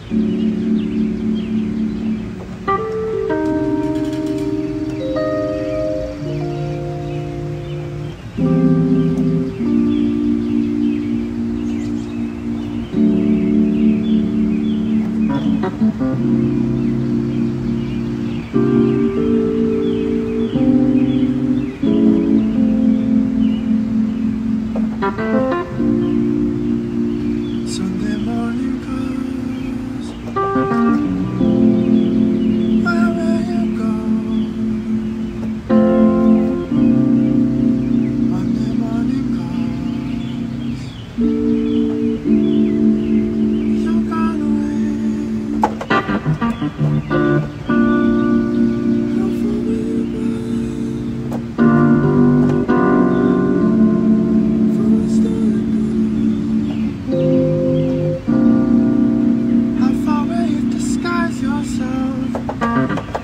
Sunday morning calls, where will you go? Monday morning calls, you're gone away. How far will you run? From the start. How far will you disguise yourself?